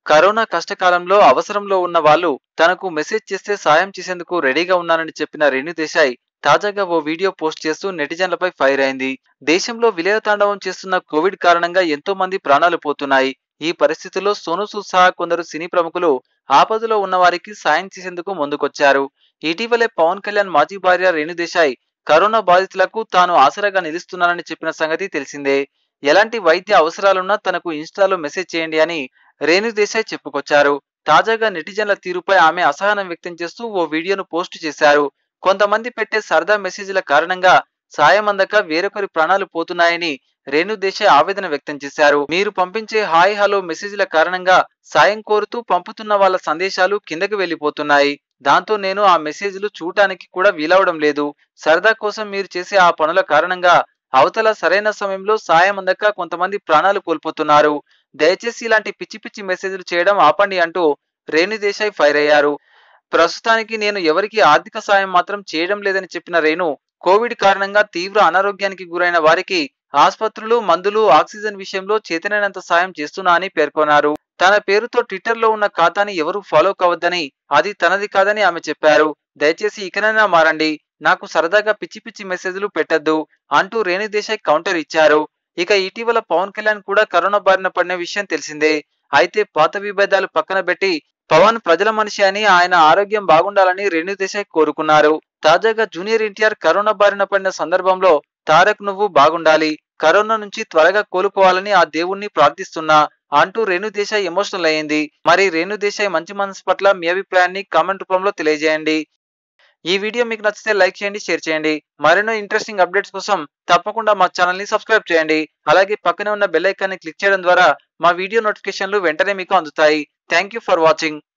Corona కష్టకాలంలో అవసరంలో ఉన్న వాళ్ళు తనకు మెసేజ్ చేస్తే సాయం చేసేందుకు రెడీగా ఉన్నానని చెప్పిన రేణు దేశాయ్ తాజాగా ఓ వీడియో పోస్ట్ చేస్తూ నెటిజన్లపై ఫైర్ అయింది. దేశంలో విలయతాండవం చేస్తున్న కోవిడ్ కారణంగా ఎంతో మంది ప్రాణాలు పోతున్నాయి. ఈ పరిస్థితుల్లో సోనూ సూద్ సహా కొందరు సినీ ప్రముఖులు ఆపదలో ఉన్న వారికి సాయం చేసేందుకు ముందుకొచ్చారు. ఇటీవలే పవన్ కళ్యాణ్ మాజీ భార్య రేణు దేశాయ్ కరోనా బాధితులకు తాను ఆసరాగా నిలుస్తున్నానని చెప్పిన సంగతి తెలిసిందే. ఎలాంటి వైద్య అవసరాలున్నా తనకు ఇన్స్టాలో మెసేజ్ చేయండి అని రేణు దేశాయ్ చెప్పుకొచ్చారు. తాజాగా నెటిజన్ల తీరుపై ఆమె అసహనం వ్యక్తం చేస్తూ ఓ వీడియోను పోస్టు చేశారు. కొంతమంది పెట్టే సరదా మెసేజ్ల కారణంగా సాయం అందక వేరొకరి ప్రాణాలు పోతున్నాయని రేణు దేశాయ్ ఆవేదన వ్యక్తం చేశారు. మీరు పంపించే హాయ్ హలో మెసేజ్ల కారణంగా సాయం కోరుతూ పంపుతున్న వాళ్ళ సందేశాలు కిందకి వెళ్లిపోతున్నాయి. దాంతో నేను ఆ మెసేజ్లు చూడటానికి కూడా వీలవడం లేదు. సరదా కోసం మీరు చేసే ఆ పనుల కారణంగా అవతల సరైన సమయంలో సాయం అందక కొంతమంది ప్రాణాలు కోల్పోతున్నారు. దయచేసి ఇలాంటి పిచ్చి పిచ్చి మెసేజ్లు చేయడం ఆపండి అంటూ రేణు దేశాయ్ ఫైర్ అయ్యారు. ప్రస్తుతానికి నేను ఎవరికి ఆర్థిక సాయం మాత్రం చేయడం లేదని చెప్పిన రేణు కోవిడ్ కారణంగా తీవ్ర అనారోగ్యానికి గురైన వారికి ఆసుపత్రులు, మందులు, ఆక్సిజన్ విషయంలో చేతనైనంత సాయం చేస్తున్నా అని పేర్కొన్నారు. తన పేరుతో ట్విట్టర్లో ఉన్న ఖాతాని ఎవరూ ఫాలో కావద్దని, అది తనది కాదని ఆమె చెప్పారు. దయచేసి ఇకనైనా మారండి, నాకు సరదాగా పిచ్చి పిచ్చి మెసేజ్లు పెట్టద్దు అంటూ రేణు దేశాయ్ కౌంటర్ ఇచ్చారు. ఇక ఇటీవల పవన్ కళ్యాణ్ కూడా కరోనా బారిన పడిన విషయం తెలిసిందే. అయితే పాత విభేదాలు పక్కన పెట్టి పవన్ ప్రజల మనిషి అని, ఆయన ఆరోగ్యం బాగుండాలని రేణు దేశాయ్ కోరుకున్నారు. తాజాగా జూనియర్ ఎన్టీఆర్ కరోనా బారిన పడిన సందర్భంలో తారక్ నువ్వు బాగుండాలి, కరోనా నుంచి త్వరగా కోలుకోవాలని ఆ దేవుణ్ణి ప్రార్థిస్తున్నా అంటూ రేణు దేశాయ్ ఎమోషనల్ అయ్యింది. మరి రేణు దేశాయ్ మంచి మనసు పట్ల మీ అభిప్రాయాన్ని కామెంట్ రూపంలో తెలియజేయండి. ఈ వీడియో మీకు నచ్చితే లైక్ చేయండి, షేర్ చేయండి. మరెన్నో ఇంట్రెస్టింగ్ అప్డేట్స్ కోసం తప్పకుండా మా ఛానల్ ని సబ్స్క్రైబ్ చేయండి. అలాగే పక్కనే ఉన్న బెల్ ఐకాన్ ని క్లిక్ చేయడం ద్వారా మా వీడియో నోటిఫికేషన్లు వెంటనే మీకు అందుతాయి. Thank you for watching.